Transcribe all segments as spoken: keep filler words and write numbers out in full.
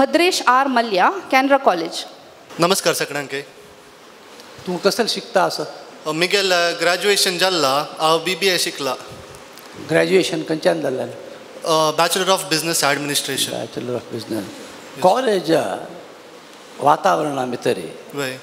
Bhadresh R Mallya, Canara college. नमस्कार सगळ्यांक. तूं कसले शिकता आसा? मिगेल ग्रॅज्युएशन जाल्ला, हांव बी बी ए शिकला. ग्रॅज्युएशन खंयच्यान जाल्लें? Bachelor of business administration. Bachelor of business. College वातावरणा भितर वय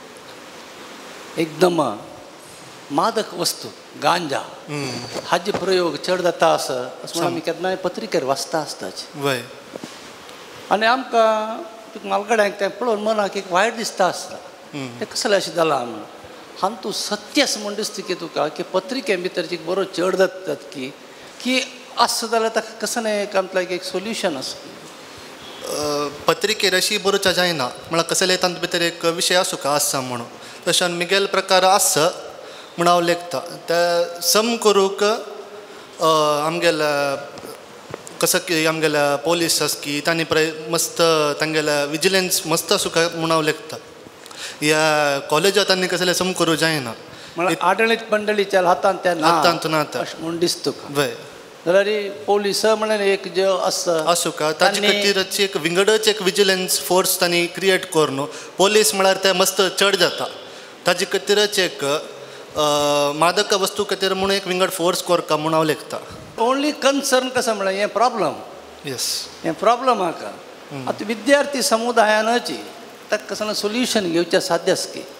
एकदम मादक वस्तू गांजा हाचे प्रयोग चड जाता आसा अशें म्हणून आमी केन्नाय पत्रिकेर वाचता आसताच. वय आनी आमकां मालगड्यांक तें पळोवन मनाक एक वायट दिसता आसता. तें कसलें अशें जालां म्हणून. हांव तूं सत्य असं म्हण दिसता की तुका की पत्रिके भितर बरो चड जातात की की आसा जाल्यार ताका कसं नाही आमकां एक सोल्युशन आसा. पत्रिकेर अशी बरोवचा जायना म्हळ्यार कसले तांत भितर एक विशय आसूं का आसा म्हणून तशें मिगेल प्रकार आसा म्हूण हांव लेखता. ते सम करूंक आमगेल कसं की आमगेल पोलीस आसा की तांणी प्रय मस्त तांगेले विजिलन्स मस्त आसूं काय म्हूण हांव लेखता. ह्या कॉलेजांत तांणी कसले सम करूं जायना. आडळीत मंडळीच्या हातांत त्या हातांत नाता म्हूण दिसता. वय जाल्यार पोलीस म्हणून एक जे आसा आसूं का ताचे खातीरच एक विंगडच एक विजिलन्स फोर्स तांणी क्रिएट कर न्हू. पोलीस म्हळ्यार ते मस्त चड जाता ताजे खातीरच एक मादक वस्तू खातीर म्हणून एक विंगड फोर्स करता म्हूण हांव लेखता. ओन्ली कन्सर्न कसं म्हळ्यार हें प्रॉब्लम. येस हें प्रॉब्लम हाका आतां विद्यार्थी समुदायानच ताका कसं सोल्युशन घेवचें साध्य आसा की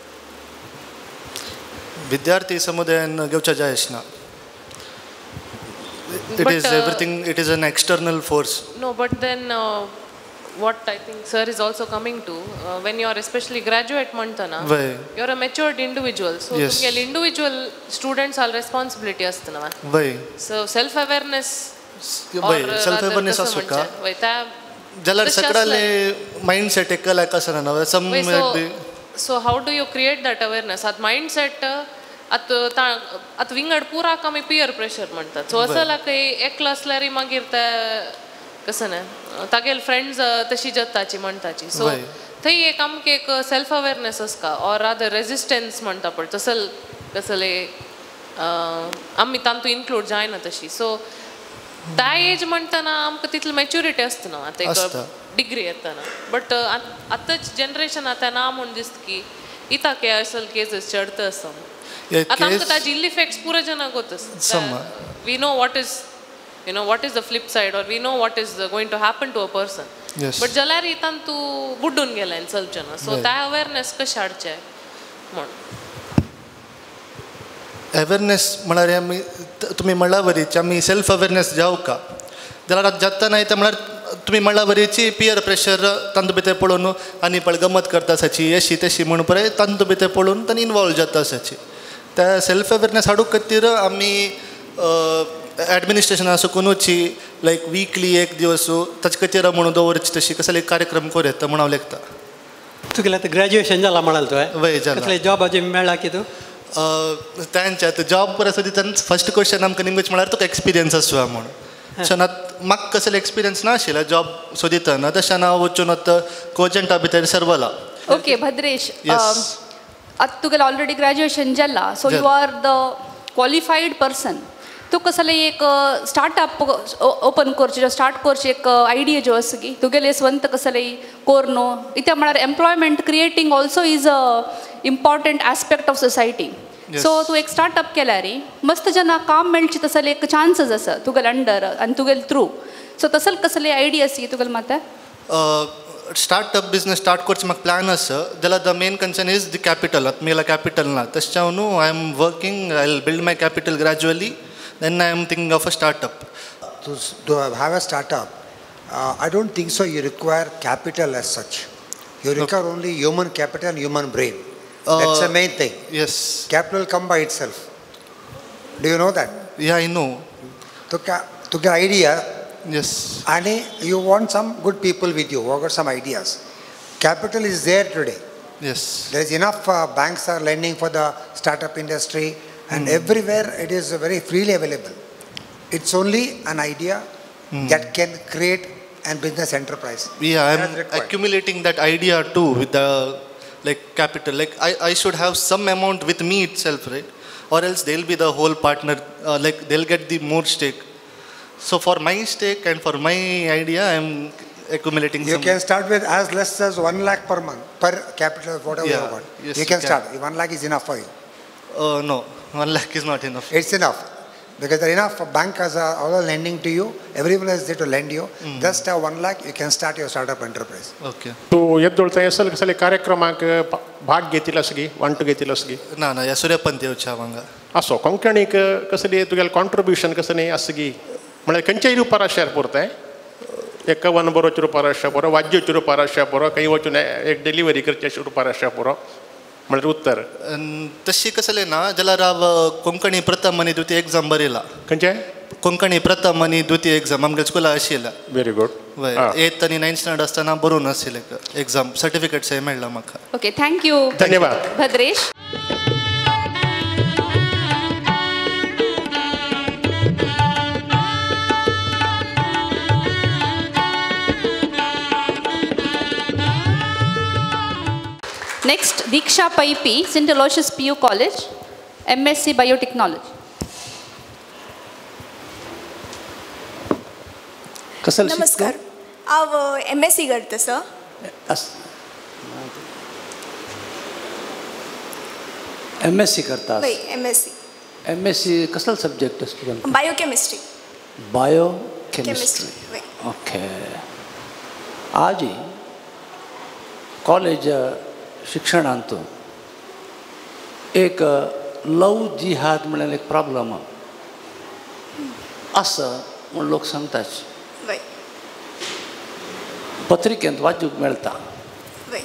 विद्यार्थी समुदायान घेवचें जाय अशें ना. It but, is everything. Uh, it is an external force. No, but then uh, what I think sir is also coming to uh, when you are especially graduate mantana, you are a matured individual. So yes. Tumge individual students all responsibility astana. Why? So self awareness. Why? Self awareness asu ka? Why? Ta. Jalar sakrale mindset ekala kasana na. Some so, so how do you create that awareness? That mindset. Uh, आत आत विंगड पुरा कमी peer pressure म्हणटात. So असं लाग एकलो असल्यार मागीर ते कसं न्ही तागेल फ्रेंड्स तशी जताची म्हणटाची. सो थंय एक आमकां एक सेल्फ अवेरनेस आसता ऑर रादर रेजिस्टन्स म्हणटा पळय तसल कसले आमी तांतू इन्क्लूड जायना तशी. सो त्या एज म्हणटना आमकां तितली मॅच्युरिटी आसतना आतां एक डिग्री येतना. बट आतांच जनरेशन आतां ना म्हूण दिसता की इता के असल केसीस चढत आसा. आता आमकां ताजी इल्ली फॅक्ट्स पुरो जनाक गोतस. We know what is you know what is the flip side or we know what is going to happen to a person. But जाल्यार इतान तूं बुड्डून गेलाय चल जना. सो त्या अवेरनेस कशें हाडचें म्हण अवेरनेस म्हळ्यार आमी तुमी म्हणला वरीच आमी सेल्फ अवेरनेस जावं का जाल्यार जाता नाही ते म्हळ्यार तुमी म्हणला वरीची पियर प्रेशर तांतू भितर पळोवन आनी पळय गमत करता आसाची अशी तशी म्हणून पळय तांतू भितर पळोवन तांणी इनवॉल्व जाता आसाची. त्या सेल्फ अवेरनेस हाडूंक खातीर आमी एडमिनिस्ट्रेशना सुकूनची लायक विकली एक दिवस ताचे खातीर म्हणून दवरची तशी कसले कार्यक्रम करूं येता म्हूण हांव लेखता. तुगेलें आतां ग्रॅज्युएशन जालां म्हणाल तुवें? वय जालां. कसले जॉबाचें मेळ्ळा की तूं? तांच्या आतां जॉब पळय आसा फस्ट क्वेश्चन आमकां निमगेच म्हळ्यार तुका एक्सपिरियन्स आसा म्हणून. सो म्हाका कसले एक्सपिरियन्स नाशिल्लो जॉब सोदितना तशें हांव वचून आतां कोजंटा भितर सरवला. ओके भद्रेश, आतां तुगेलें ऑलरेडी ग्रॅज्युएशन जालां so you are the qualified person. तूं कसले एक स्टार्टअप ओपन करचे स्टार्ट करचे एक आयडिया ज्यो आसा की तुगेले स्ವಂತ कसले कोर न्हू इत्या म्हळ्यार employment creating also is a important aspect of society. So तूं एक स्टार्टअप केल्यार मस्त जना काम मेळची तसले एक चान्सेस आसा तुगेले अंडर आनी तुगेले थ्रू. सो तसल कसले आयडिया आसा की तुगेले मात स्टार्टअप बिजनेस स्टार्ट करचे म्हाका प्लॅन आसा जाल्यार the main concern is the capital. आतां मेला कॅपिटल ना तशें हांव न्हू I am working I will build my capital gradually then I am thinking of a startup. To, to have a startup, uh, I don't think so you require capital as such. You require okay. only human capital and human brain. Uh, That's the main thing. Yes. Capital will come by itself. Do you know that? Yeah, I know. To, to get idea, yes. And you want some good people with you who have got some ideas. Capital is there today. Yes. There is enough uh, banks are lending for the startup industry. And mm. everywhere it is very freely available. It's only an idea mm. that can create a business enterprise. Yeah, I'm accumulating that idea too with the like capital. Like I, I should have some amount with me itself, right? Or else they'll be the whole partner. Uh, like they'll get the more stake. So for my stake and for my idea, I'm accumulating You some. can start with as less as one lakh per month, per capita, whatever Yeah, you want. yes, you you can can. start. One lakh is enough for you. Uh, no, one lakh is not enough. It's enough. Because they're enough. Bankers are all lending to you. Everyone is there to lend you. Just have one lakh, you can start your startup enterprise. Okay. तू येद्दोळता असल कसले कार्यक्रमाक प- भाग घेतील असगी वांटू घेतील असगी ना ना ह्या सूर्यपंत येवच्या हांगा असो कोंकणीक कसली तुगेलें कॉन्ट्रिब्युशन कसलें आसगी म्हळ्यार खंयच्याय रुपार आसल्यार पुरताय एक वन बरोवच्या रुपार आसच्या पुरो वाद्याच्या रुपार आसच्या पुरो खंय वचून एक डिलिव्हरी करच्या रुपार आसच्या पुरो म्हळ्यार उत्तर अन तशी कसले ना जाल्यार हांव कोंकणी प्रथम आनी द्वितीय एग्जाम बरयला खंयचे कोंकणी प्रथम आनी द्वितीय एग्जाम आमच्या स्कुला आशिल्ला व्हेरी गुड वय एथ आनी नायन्थ स्टँडर्ड आसतना बरोवन आशिल्लें एग्जाम सर्टिफिकेट्स मेळ्ळा म्हाका ओके थँक्यू धन्यवाद Bhadresh next Diksha Paipi saint Aloysius P U college M S C biotechnology कसं नमस्कार हांव एम एस सी करता सर एम एस सी करता वय M S C M S C कसलो सब्जेक्ट असतो बायोकेमिस्ट्री बायो केमिस्ट्री केमिस्ट्री वय ओके आज ही कॉलेज शिक्षणांत एक लव जिहाद म्हणून एक प्रॉब्लम असं म्हूण लोक सांगतात वय पत्रिकेंत वाचूंक मेळटा वय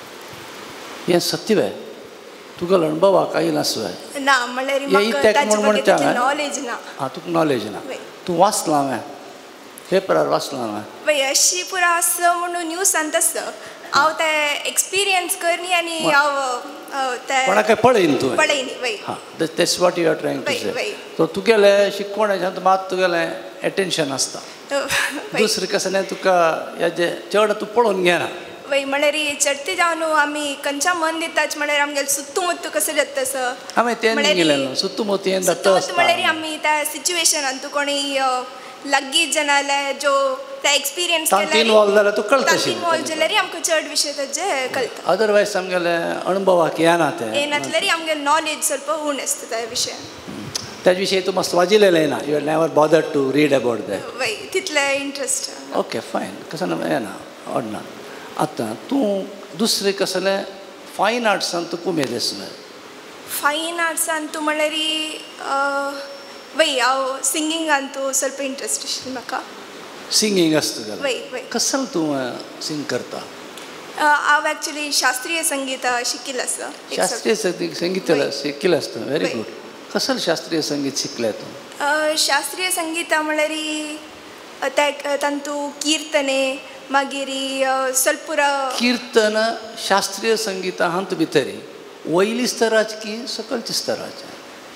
हें सत्य तुका अणभवाक आयला आसवे ना म्हणल्यार हे म्हाका इत्याक ताचे म्हूण बद्दल म्हणटा नॉलेज ना हां तुका नॉलेज ना वय तूं वाचलां हांवें पेपरार वाचलां हांवें वय अशी पुरा आसा म्हणून न्यूज सांगता सर हांव ते एक्सपिरियन्स करनी आनी हांव ते कोणाक पळयन तुवें पळयनी वय हां that's what you are trying to वय, से वय. सो तुगेलें शिकवण्याच्यात मात तुगेलें एटेन्शन आसता वय दुसरें कसलें तुका हेजें चड तूं पळोवन घेना वय म्हणल्यार चडटी जावन आमी खंयच्या मन दिताच म्हणल्यार आमगेले सुत्तमुत्तू कशें जाता सर हांवें तें म्हळ्यार गेलें न्हू सुत्तमुत्ती हें जाता सुत्तमुत्तू म्हळ्यार आमी त्या सिच्युएशनान तूं कोणी लागीं जन जाल्यार जो त्या एक्सपिरियन्स तांत इनवॉल्व जाल्यार तूं कळटशी इनवॉल्व जाल्यार आमकां चड विशय ताजे कळटा अदरवायज आमगेलें अणभवाक येना तें येनातल्यार आमगेलें नॉलेज ಸ್ವಲ್ಪ उण आसता त्या विशयान त्याच विशयी तूं मस्त वाजिलेलें ना you are never bothered to read about that वय तितलें इंट्रस्ट ओके फायन कसं येना ऑडना आतां तूं दुसरें कसलें फायन आर्ट्सान तुका उमेद आसलें फायन आर्ट्सान तूं म्हणल्यार वय हांव सिंगिंगान तूं ಸ್ವಲ್ಪ इंट्रस्ट आशिल्लें म्हाका सिंगींग आसता वय वय कसलो तूं सिंग करता हांव एक्चुली शास्त्रीय संगीत शिकिल्लें आसा शास्त्रीय संगीत संगीत वय. शिकिल्लें आसता व्हेरी वय. गुड कसलें शास्त्रीय संगीत शिकलें तूं शास्त्रीय संगीत म्हळ्यार तातूंत कीर्तने मागीर ಸ್ವಲ್ಪ कीर्तन शास्त्रीय संगीतांत भितर वयली स्तराची की सकलच्या स्तराची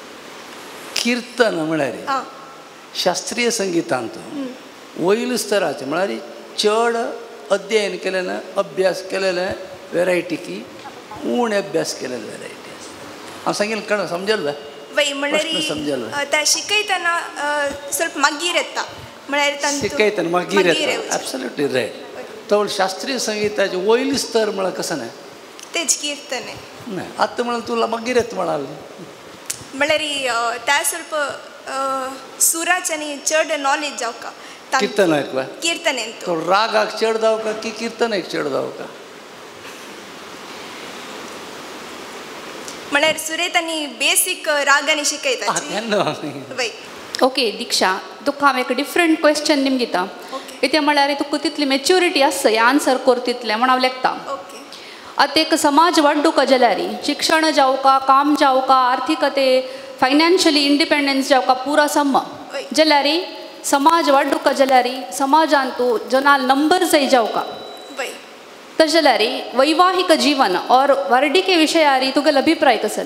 कीर्तन म्हळ्यार शास्त्रीय संगीतांत वयल्या स्तराचें म्हळ्यार चड अध्ययन केलेलें अभ्यास केलेलें वेरायटी की उण अभ्यास केलेले वेरायटी आसा हांव सांगिल्लें कळ्ळें समजल्लें वय प्रश्न समजलो. म्हळ्यार त्या शिकयतना ಸ್ವಲ್ಪ मागीर येता म्हळ्यार तांतूंत शिकयतना मागीर येता येवचें. एब्सोल्युटली रायट तो शास्त्रीय संगीताचे वयली स्तर म्हळ्यार कसं न्हय तेच कीर्तने न्हय आतां म्हळ्यार तुला मागीर येता म्हणाली म्हळ्यार त्या ಸ್ವಲ್ಪ सुराचे आनी चड नॉलेज जावका कीर्तन ऐकवा कीर्तनेन तो रागाक चड जावका की कीर्तनेक चड जावका म्हळ्यार सुरेत आनी बेसीक रागांनी शिकयता वय ओके दीक्षा तुका हांव एक डिफरंट क्वेश्चन निमगे दिता इथे म्हळ्यार तुका तितली मेच्युरिटी आसता हे आन्सर कर तितलें म्हण हांव लेखता ओके आतां एक समाज वाडूंक जाल्यार शिक्षण जावका काम जावका आर्थीकते फायनान्शियली इंडिपेंडन्स जावका पुरा सम्म जाल्यार समाज वाडूंक जाल्यार समाजान तूं जनाल नंबर जाय जावका वय तशें जाल्यार वैवाहिक जीवन और वर्डिके विशयार तुगेलो अभिप्राय कसो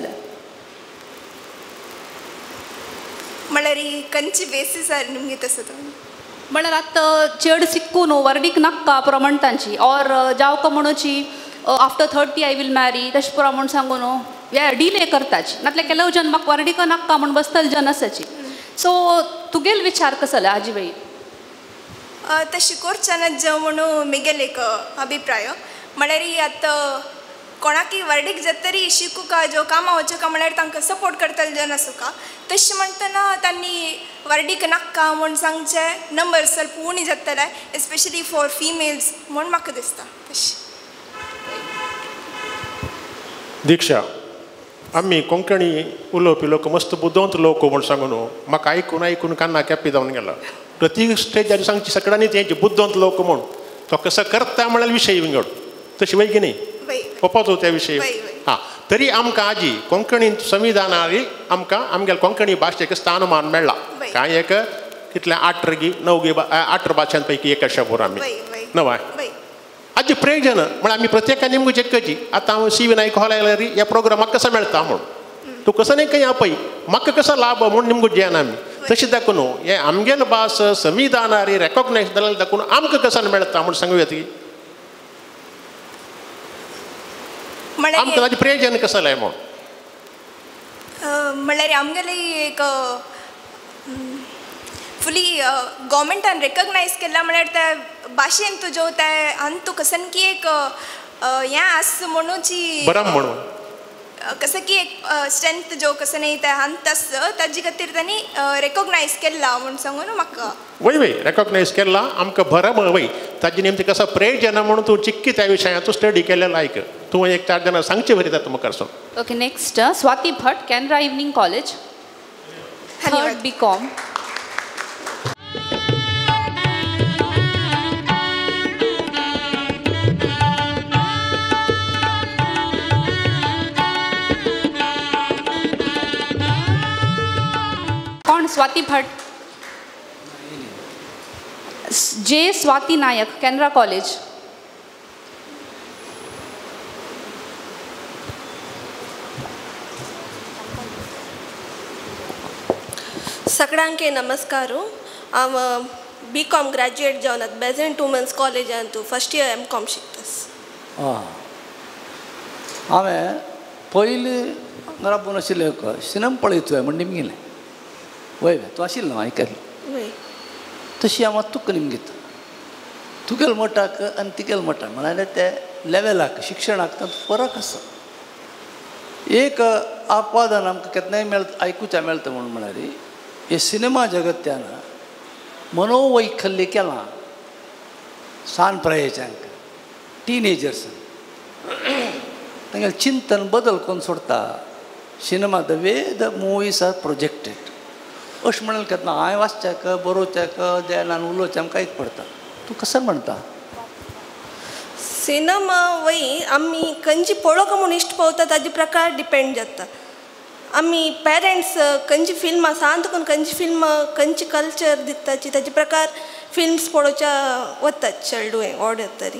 म्हळ्यार खंयची बेसीसार निमगे तसो तो म्हळ्यार आतां चेड शिकून वर्डीक नाका पुरो म्हणटाची और जावका म्हणूची after thirty I will marry तशें पुरो म्हूण सांगून हे डिले करताची नातल्या केलो जन म्हाका वर्डीक नाका म्हूण बसतले जन आसाची सो तुगेल विचार कसो हाजी बाई तशी करचनच म्हणून मिगेल एक अभिप्राय म्हळ्यार आतां कोणाकी वर्डीक जरी शिकू का जो कामा वचो का म्हळ्यार तांकां सपोर्ट करतले जन आसूं का तशें म्हणटना तांणी वर्डीक नाका म्हूण सांगचें नंबर ಸ್ವಲ್ಪ उणी जातले एस्पेशली फॉर फिमेल्स म्हूण म्हाका दिसता तशें. दीक्षा आम्ही कोंकणी उलोवपी लोक मस्त बुदवंत लोक म्हूण सांगून म्हाका आयकून आयकून कान्ना केप्पी जावन गेला. प्रत्येक स्टेजार सांगची सगळ्यांनी तेंचे बुदवंत लोक म्हूण तो कसो करता म्हळ्यार विशय विंगड तशी वय की न्ही पप्पाचो त्या विशय हां तरी आमकां आजी कोंकणी संविधानारी आमकां आमगेल्या कोंकणी भाशेक स्थानमान मेळ्ळा कांय एक कितल्या आठ गी णव गी आठ भाशां पैकी एक आसा पुरो आमी न्हय आजी प्रयोजन म्हळ्यार आमी प्रत्येकान निमगू चेक्कची आतां हांव सी वी नायक हॉलायलरी ह्या प्रोग्रामाक कसो मेळटा म्हूण तूं कसो न्ही खंय आपय म्हाका कसो लाभ म्हूण निमगू जेन आमी तशें दाखोवन हे आमगेल भास संविधानारी रेकॉग्नायज जाल्यार दाखोवन आमकां कसो मेळटा म्हूण सांगूया ती आमकां ताजें प्रयोजन कसो जालें म्हूण म्हळ्यार आमगेले एक फुली गव्हर्मेंटान रेकॉग्नायज केला म्हळ्यार त्या भाशेन तुज्यो त्या आनी तूं कसन की एक हें आस म्हणूची बरं म्हणून कसं की एक स्ट्रेंथ जो कसं नाही त्या अंत आसता ताजे खातीर तांणी रेकॉग्नायज केला म्हूण सांगून म्हाका वय वय रेकॉग्नायज केला आमकां बरं वय ताजे नेमकें कसो प्रयोजन म्हणून तूं चिक्की त्या विशयाचो स्टडी केलेलो लायक तूं एक चार जाणां सांगचें बरें जाता मुखार सावन. Okay next Swati Bhat Canara evening college third B com. कोण स्वाती भट जे स्वाती नायक कॅनरा कॉलेज. सगळ्यांके नमस्कारू हांव बी कॉम ग्रॅज्युएट जावन आतां बेझंट वुमन्स कॉलेजान तूं फर्स्ट इयर एम कॉम शिकतास. हय हांवें पयलीं राबून आशिल्लें सिनेमा पळयतोय म्हण निमगेलें वय तूं आशिल्लो न्हू आयकल्लो वय तशी हांव आतां तुका निमगेता तुगेल मठाक आनी तिगेल मठाक म्हळ्यार त्या लेवलाक शिक्षणाक तातूंत फरक आसा. एक आपादन आमकां केन्नाय मेळटा आयकुचें मेळटा म्हणून म्हळ्यार हे सिनेमा जगत्यान मनोवैकल्य केलां सान प्रायेच्यांक टिनेजर्सांक तांगेलें चिंतन बदल करून सोडता. Cinema the way the movies are projected अशें म्हणून केन्ना हांवें वाचच्याक बरोवच्याक देनान उलोवचें आमकां कांयच पडटा. तूं कसो म्हणटा सिनेमा वय आमी खंयची पळोवंक म्हूण इश्ट पळयता ताजे प्रकार डिपेंड जाता. आमी पेरंट्स खंयची फिल्मां सांत करून खंयची फिल्मां खंयची कल्चर दिताची ताजे प्रकार फिल्म्स पळोवच्या वतात चेडूं ऑर्डर तरी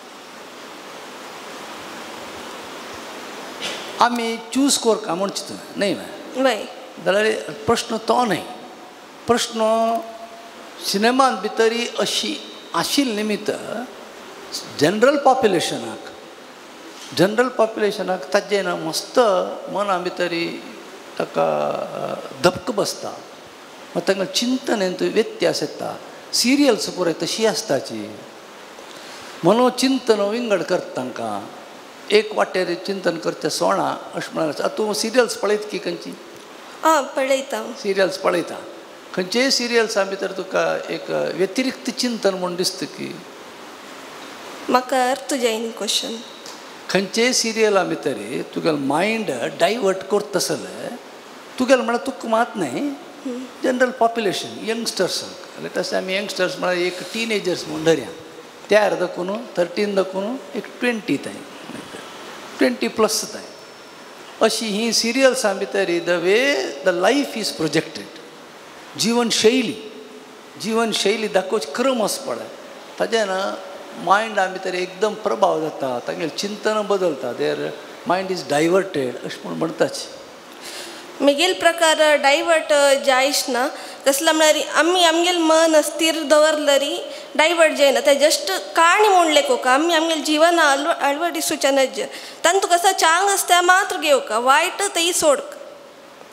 आमी चूज करता म्हूण चिंतून न्हय वय जाल्यार प्रश्न तो न्हय. प्रश्न सिनेमान भितरी अशी आशिल्ले निमित्त जनरल पॉप्युलेशनाक जनरल पॉप्युलेशनाक ताजें मस्त मना भितरी ताका धपक बसता मागीर तांकां चिंतनेंत व्यत्यास येता. सिरियल्स पळय तशी आसताची मनोचिंतन विंगड करता तांकां एक वाटेर चिंतन करचें सोणा अशें म्हणाल. तूं सिरियल्स पळयत की खंयची आं पळयता सिरियल्स पळयता खंयचेय सिरियल्सां भितर तुका एक व्यतिरिक्त चिंतन म्हूण दिसता की म्हाका अर्थ जायना क्वेश्चन. खंयचेय सिरियला भितर तुगेलो मायंड डायवर्ट करता आसले तुगेलो म्हळ्यार तुका मात न्हय जनरल पॉप्युलेशन यंगस्टर्सांक तशें आमी यंगस्टर्स म्हळ्यार एक टिनेजर्स म्हूण धरया त्यार दाखोवन थर्टीन दाखोवन एक ट्वेंटी ताय ट्वेंटी प्लस ताय अशी ही सिरियल्सां भितर the way the life is projected जिवनशैली जिवनशैली दाखोवची क्रम आसा पळय ताजें ना मायंडा भितर एकदम प्रभाव जाता तांगेलें चिंतन बदलता देर मायंड इज डायवर्टेड अशें म्हूण म्हणटाची. मुगेल प्रकार डायवर्ट जायच ना कसला म्हळ्यार आमी आमगेलें मन स्थिर दवरल्यारी डायवर्ट जायना ते जस्ट काणी म्हणले कोका आमी आमगेलें जिवन अळव अळवडिसूचें नज तांतू कसो चांग आसता मात्र घेवका वायट तेय सोड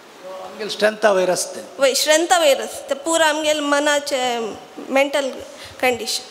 आमगेलें स्ट्रेंथा वयर आसता वय स्ट्रेंथा वयर आसता ते पुरो आमगेलें मनाचें मेंटल कंडिशन.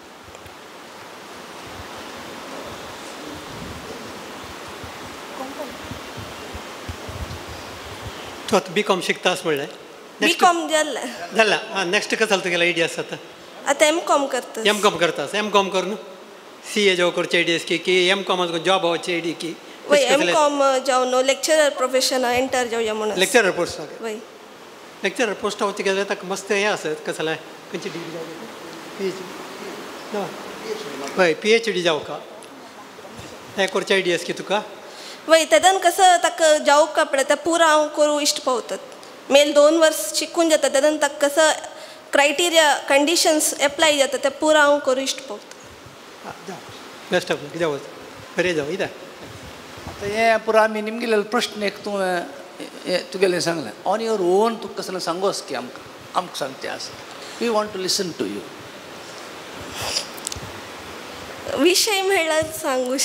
तूं आतां बी कॉम शिकतास म्हणलें. बी कॉम जाल्लें. जालां. आं नेक्स्ट कसो जालो तुगेलो आयडिया आसा आतां? आतां एम कॉम करता. एम कॉम करतास. एम कॉम कर न्हू. सी ए जावं करचे आयडिया की की एम कॉम जॉब आवाचे आयडिया की वय एम कॉम जावन लेक्चरर प्रोफेशन एंटर जावया म्हणून. लेक्चरर पोस्ट वय लेक्चरर पोस्ट वचचे गेल्यार ताका मस्त हें आसत कसं जालें खंयची डिग्री जावं पी एच डी हय पी एच डी जावं हें करचे आयडियास की तुका. वय तेदन कसं ताका जावंक पडटा तें पुरो हांव करूं इश्ट पावतात. मेल दोन वर्स शिकून जाता तेदन ताका कसं क्रायटेरिया कंडिशन्स एप्लाय जाता तें पुरो हांव करूं इश्ट पावता. बेस्ट ऑफ लक जावं बरें जावं इदा. आतां हें पुरो आमी निमगेले प्रश्न एक तूं तुगेलें सांगलें ऑन युअर ओन तुका कसलें सांगोस की आमकां आमकां सांगचें आसा. We want to listen to you. विशय म्हणल्यार सांगू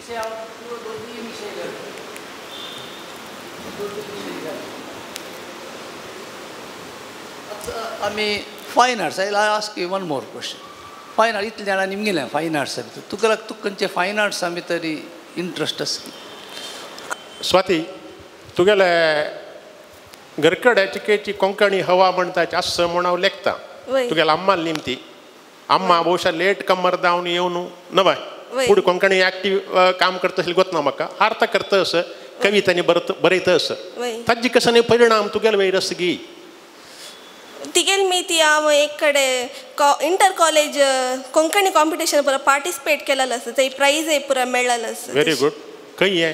आमी fine arts I ask you one more question. Fine arts इतले जाणां निमगेलें फायन आर्ट्स भितर तुका तुका खंयचे फायन आर्ट्सा भितर इंट्रस्ट आसा. स्वाती तुगेले घरकडे चिकेची कोंकणी हवा म्हणटा जास्त म्हूण हांव लेखता. तुगेले अम्मा निमती अम्मा बहुशा लेट कमर जावन येवन नवा पुढे कोंकणी ॲक्टिव काम करता आसली गोतना म्हाका अर्थ करता असं कवितांनी बरत बरयता असं ताजी कसं परिणाम तुगेले वयर आसा गी. तिगेल मी ती हांव एक कडेन इंटर कॉलेज कोंकणी कॉम्पिटिशन पुरो पार्टिसिपेट केलेलो आसा. थंय प्रायजय पुरो मेळ्ळेलो आसा. Very good. खंय हें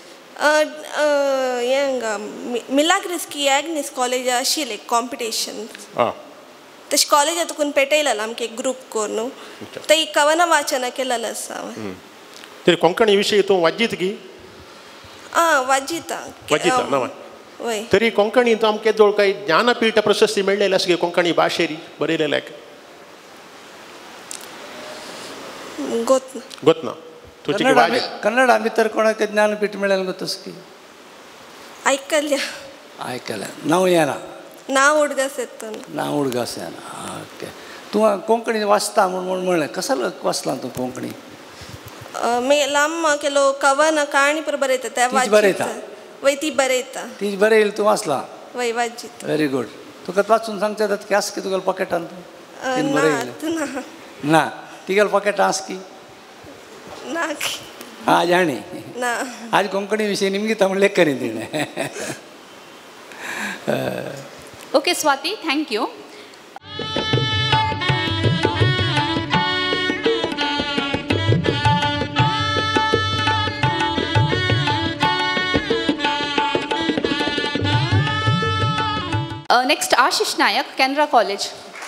हें हांगा मिलाग्रिस की एग्नीस कॉलेज आशिल्लें कॉम्पिटिशन तशें कॉलेजा तुकून पेटयलेलो आमकां एक ग्रूप करून थंय कवना वाचना केलेलो आसा. तरी कोंकणी विशय तूं वाजीत गी. आं वाजिता वाजिता वय. तरी कोंकणींत आमचे जवळ काही ज्ञानपीठ प्रशस्ती मेळ्ळेली आसा गे कोंकणी भाशेरी बरयलेल्याक. गोतना गोतना तुजी कन्नडा भितर कोणाक ज्ञानपीठ मेळ्ळेलें गोतस की आयकल्या आयकल्या नांव येना. नांव उडगास येता. नांव उडगास येना. ओके. तूं कोंकणी वाचता म्हूण म्हणलें कसलो वाचलां तूं कोंकणी. लांब केलो कवन काणी पुरो बरयता त्या बरयता. वय ती बरयता. ती बरयली तूं वाचलां. वय वाजीत. Very good. तुका वाचून सांगता येता की आस की तुगेल्या पॉकेटान तूं बरयलें ना तिगेल्या पॉकेटान आस की ना हां जाणी ना आज कोंकणी विशय निमगीता म्हण लेख करीन तिणें. Okay Swati thank you. Next Ashish Nayak Canara college.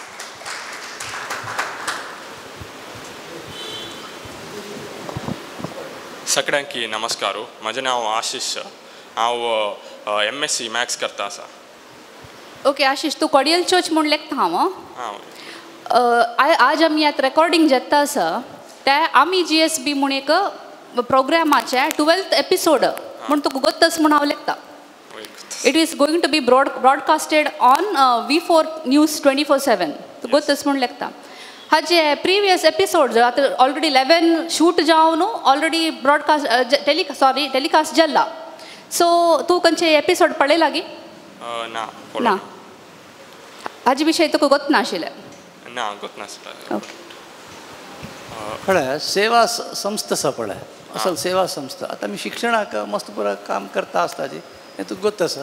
सगळ्यांकी नमस्कार. म्हजें नांव आशिष. हांव एम एस सी मॅथ्स करता आसा. ओके आशिष तू कोडियल चर्च म्हूण लेखता हांव. आज आमी आतां रेकॉर्डिंग जेता आसा ते आमी जी एस बी म्हूण एक प्रोग्रामाचे ट्वेल्थ एपिसोड म्हूण तुका गोत्तस म्हूण हांव लेखता. It is going to be broad, broadcasted on uh, V four News twenty-four seven. तो गोत्तस म्हूण लेखता. हाजे प्रिवियस एपिसोड आतां ऑलरेडी इलेवन शूट जावन already broadcast tele sorry telecast जाला. सो तूं खंयचे एपिसोड पळयला गी. ना ना हाजे विशय तुका गोत नाशिल्लें. ना गोत नासता. ओके पळय सेवा संस्था आसा पळय असल सेवा संस्था. आतां आमी शिक्षणाक मस्त पुरो काम करता आसता हें तुका गोत आसा.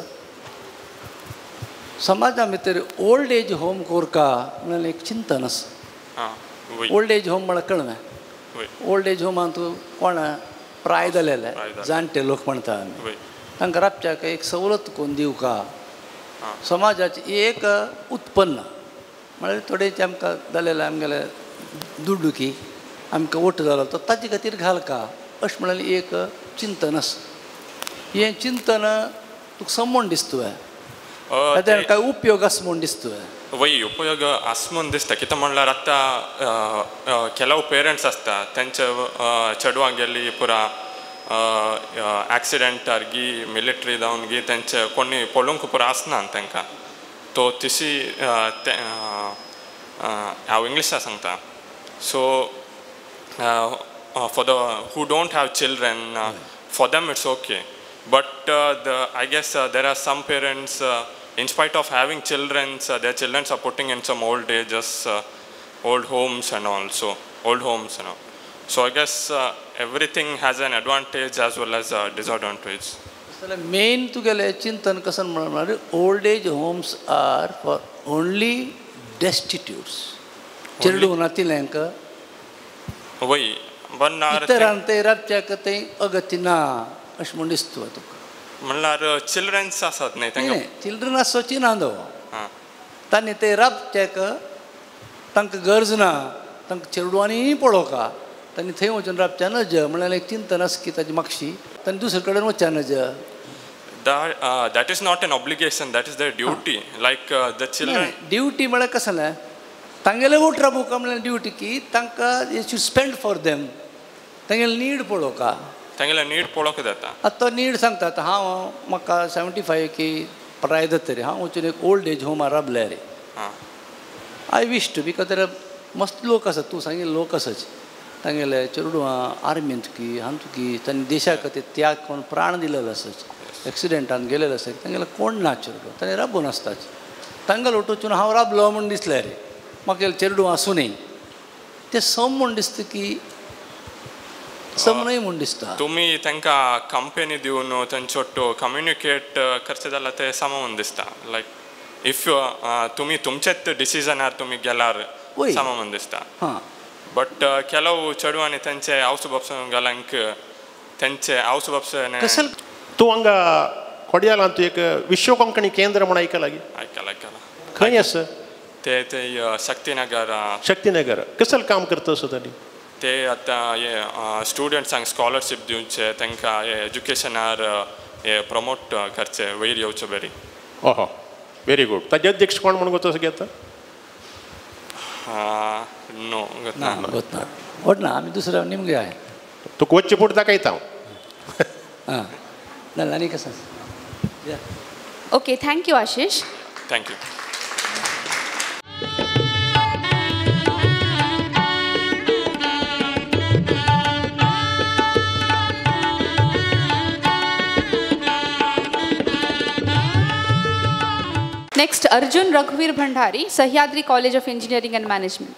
समाजा भितर ओल्ड एज होम कोरका म्हणून एक चिंतन आसा. ओल्ड एज होम म्हळ्यार कळना. ओल्ड एज होमान तूं कोण प्राय जालेले जाणटे लोक म्हणटा आमी तांकां रातच्याक एक सवलत करून दिवका. समाजाचें एक उत्पन्न म्हळ्यार थोडेचे आमकां जालेले आमगेले दुडुकी आमकां वोट जालो तो ताजे खातीर घालका अशें म्हणलें एक चिंतन आसा. हें चिंतन तुका समोण दिसता ताचेर कांय उपयोग आसा म्हूण दिसता. वय उपयोग आसा म्हूण दिसता. कित्याक म्हणल्यार आतां केलो पेरंट्स आसता तेंच्या चेडवांक गेल्ली पुरा एक्सिडेंटार गी मिलिटरी जावन गी तेंचे कोणी पळोवंक पुरो आसना तांकां. तो तशी हांव इंग्लिशां सांगता. So uh, uh, for the who don't have children, uh, mm. for them it's okay. But uh, the, I guess uh, there are some parents, uh, in spite of having children, uh, their children are putting in some old ages, uh, old homes and also old homes and all. So I guess uh, everything has an advantage as well as a disadvantage. Main तुगेले चिंतन कसन म्हणणार old age homes are for only destitutes चेरडू नातिलेंक वय बन्नार इतरांते रातच्या कते अगती ना अश म्हण दिसतो तुका म्हणल्यार चिल्ड्रन्स आसात न्ही तांकां चिल्ड्रन आसोची ना दो तांणी ते रातच्याक तांकां गरज ना तांकां चेडवांनी पळोवका तांणी थंय वचून रातच्या नज म्हळ्यार एक चिंतन आसा की ताची मागशी तांणी दुसरे कडेन वचच्या नज That, uh, that is not an obligation, that is their duty. Like uh, the children. Duty म्हळ्यार कशें ना तांगेले वोट राबोवका म्हळ्यार ड्युटी की तांकां you should spend for them तांगेले नीड पळोवका तांगेले नीड पळोवंक जाता आतां तो नीड सांगता आतां हांव म्हाका सेव्हन्टी फायव की प्राय जाता रे हांव वचून एक ओल्ड एज होमार राबले रे I wish to because there मस्त लोक आसात तूं सांगिल्ले लोक आसात तांगेले चेडवां आर्मींत की हांतू की तांणी देशा खातीर त्याग कोण प्राण दिलेलो आसात एक्सिडेंटान गेलेलो आसा तांगेलो कोण ना चेडूं ताणें राबून आसताच तांगेलो वचून हांव राबलो म्हूण दिसलें रे म्हाका चेडूं आसूनय तें सम म्हूण दिसता की सम न्हय म्हूण दिसता तुमी तांकां कंपनी दिवन तांचो कम्युनिकेट करचें जाल्यार तें सम म्हूण दिसता लायक इफ तुमी तुमचेच डिसिजनार तुमी गेल्यार सम म्हूण दिसता बट ಕೆಲವು चेडवांनी तेंचे आवस बापूस गेल्यांक तेंचे आवस बापूस तू हांगा कोडयाल तूं एक विश्व कोंकणी केंद्र म्हण आयकलां आयकलां आयकलां खंय आसा ते ते शक्तीनगर शक्तीनगर कसलें काम करता असो ताणी ते आतां हे स्टुडंट्सांक स्कॉलरशीप दिवचे तांकां हे एज्युकेशनार हे प्रमोट करचे वयर येवचे बरी ओहो व्हेरी गुड ताजे अध्यक्ष कोण म्हणून गोत घेता नो ना गोत ना वट ना आमी दुसऱ्या निमगे आहे तुका वच्चे पुट दाखयता हांव आं ना आनी कसं okay thank you Ashish thank you next Arjun रघुवीर Bhandari Sahyadri college of engineering and management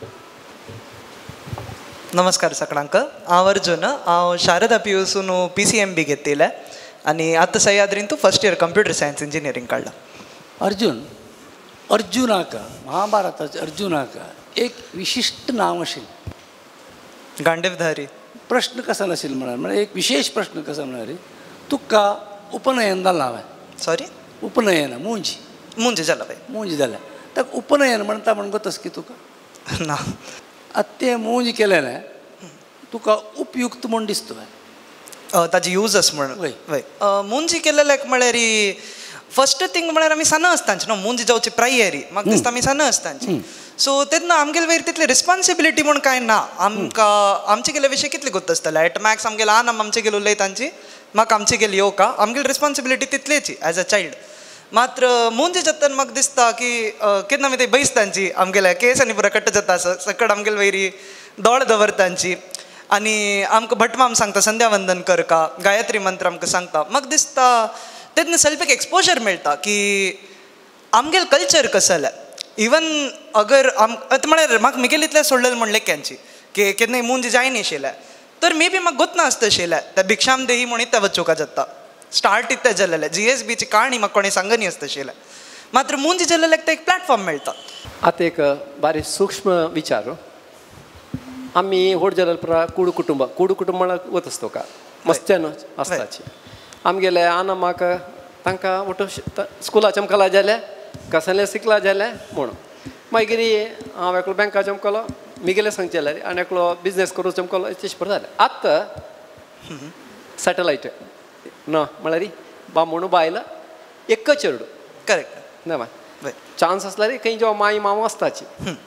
नमस्कार सगळ्यांक हांव अर्जुन हांव शारदा पी यूसून पी सी एम बी घेतिल्लें आनी आतां सह्याद्रीन तूं first year computer science engineering काडलां अर्जुन अर्जुनाक महाभारताच्या अर्जुनाक एक विशिश्ट नांव आशिल्लें गांडीवधारी प्रश्न कसो नाशिल्लो म्हळ्यार म्हळ्यार एक विशेश प्रश्न कसो म्हळ्यार तुका उपनयन जालां हांवें सॉरी उपनयन मुंज मुंज जालां बाय मुंज जाल्या ताका उपनयन म्हणटा म्हण गोतस की तुका ना आतां तें मुंज केलेलें तुका उपयुक्त म्हूण दिसता ताजी यूजस म्हण वय मुंजी केलेलें म्हळ्यार फर्स्ट थिंग म्हळ्यार आमी सान्न आसतांची न्हू मुंज जावची प्रायरी म्हाका दिसता आमी सान्न आसतांची सो तेन्ना आमगेले वयर तितली रिस्पॉन्सिबिलिटी म्हूण कांय ना आमकां आमचे गेले विशय कितले गोत आसतले एट मॅक्स आमगेले आन आमचे गेले उलयतांची म्हाका आमचे गेली येवका आमगेली रिस्पॉन्सिबिलिटी तितलेची एज अ चायल्ड मात्र मुंज जातना म्हाका दिसता की केन्ना आमी ते बयसतांची आमगेल्या केस आनी पुरो कट्ट जाता सकट आमगेले वयरी दोळ दवरतांची आनी आमकां भटमाम सांगता संध्या वंदन करका गायत्री मंत्र आमकां सांगता म्हाका दिसता तेन्ना सेल्फ एक एक्सपोजर मेळटा की आमगेलो कल्चर कसो जाल्या इवन अगर आम म्हळ्यार म्हाका मुगेले इतलें सोडलेलें म्हणलें केंची की केन्नाय मुंज जायना आशिल्लें तर मे बी म्हाका गोत नासता आशिल्लें त्या भिक्षाम देही म्हणून ते वचूंक जाता स्टार्ट इतलें जाल्लेलें जी एस बीची काणी म्हाका कोणें सांगनी आसता आशिल्लें मात्र मुंज जाल्लेल्याक एक प्लॅटफॉर्म मेळटा आतां एक बारीक सूक्ष्म विचार आमी व्हड जाल्या उपरांत कूड कुटुंब कूड कुटुंब म्हळ्यार वत आसता तुका मस्त्यान आसताची आमगेले आना म्हाका तांकां वटो स्कुलाचे अमकां जाले कसले शिकला जाले म्हणून मागीर हांव एकलो बँकाचे अमकलो मिगेले सांगचे जाल्यार आनी एकलो बिजनेस करूचे अमकलो तेशें जालें आतां सॅटेलायट न म्हळ्यार बामणू बायल एक चेडूं करेक्ट ना बाय चान्स आसल्यार खंय जेवा माई मामा आसताची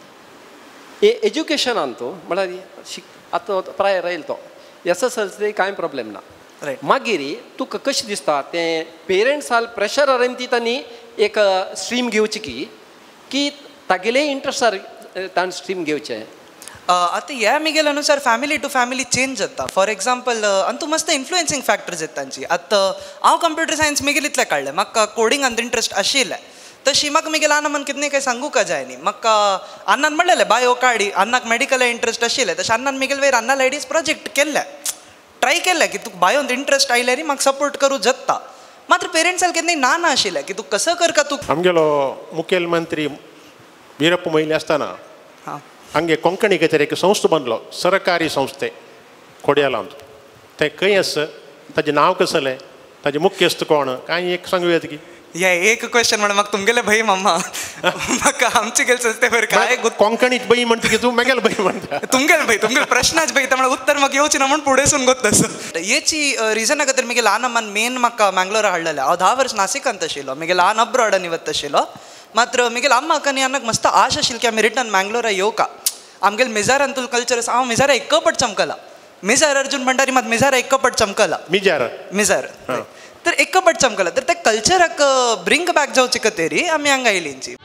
हे एज्युकेशनान तूं म्हळ्यार शिक आतां प्रायर राहील तो एस एस एल सी कांय प्रॉब्लेम ना मागीर तुका कशें दिसता तें पेरंट्स आल प्रेशर अरेंती तांणी एक स्ट्रीम घेवची की की तागेले इंट्रस्टार ताणें स्ट्रीम घेवचें आता ह्या मिगेल अनुसार फॅमिली टू फॅमिली चेंज जाता फॉर एक्झाम्पल अंतू मस्त इन्फ्लुएन्सिंग फॅक्टर्स आहेत तांची आतां हांव कंप्युटर सायन्स मिगेल इतलें काडलें म्हाका कोडिंगांत इंट्रस्ट आशिल्लें तशी म्हाका मिगेल आना मन कितने काही सांगूंक जाय न्ही म्हाका अन्नान म्हणलेलें बायो काडी अन्नाक मेडिकल इंट्रस्ट आशिल्लें तशें अन्नान मिगेल वयर अन्ना लेडीज प्रोजेक्ट केल्ले ट्राय केल्लें की तुका बायोंत इंट्रस्ट आयले न्ही म्हाका सपोर्ट करूं जाता मात्र पेरेंट्साल केन्ना ना ना आशिल्लें की तूं कसं कर का तूं आमगेलो मुखेलमंत्री वीरप्प मोइली आसतना हंगे कोंकणी खातीर एक संस्था बांदलो सरकारी संस्थे खोडयालांत ते खंय आसा ताजें नांव कसलें ताजें मुख्यस्त कोण कांय एक सांगूं येता की या एक क्वेश्चन म्हणून म्हाका तुमगेले भंय मम्मा म्हाका आमचे गेले संस्थे वयर काय कोंकणीच भंय म्हणटा की तूं म्हगेले भंय म्हणटा तुमगेले भंय तुमगेले प्रश्नाच भंय त्यामुळे उत्तर म्हाका येवची ना म्हणून फुडें सून गोत तसो हेची रिजना खातीर म्हगे ल्हान अम्मान मेन म्हाका मँगलोरा हाडलेलें हांव धा वर्स नासिकांत आशिल्लो म्हगे ल्हान अब्रॉडांनी वता आशिल्लो मात्र म्हगे अम्माक आनी अण्णाक मस्त आश आशिल्ली की आमी रिटर्न मँगलोरा येवका आमगेले मिजारान तुल कल्चर आसा हांव मिजारा एक पट चमकला मिजार अर्जुन भंडारी मात मिजारा एक पट चमकला मिजार मिजार तर एक पट चमकला तर त्या कल्चराक ब्रिंग बॅक जावचे खातीर आमी हांगा आयलींची